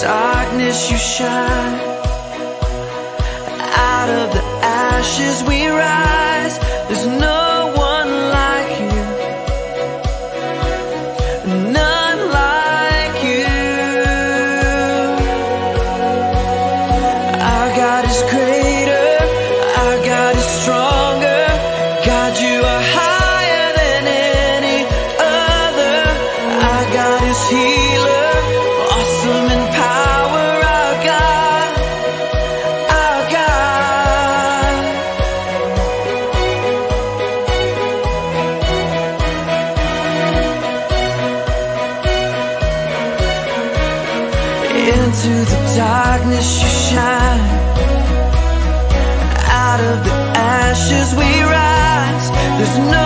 darkness you shine. Out of the ashes we rise. There's no one like you, none like you. Our God is greater, our God is stronger. God, you are higher than any other. Our God is healer, awesome in power. Our God, our God. Into the darkness you shine. Out of the ashes we rise. There's no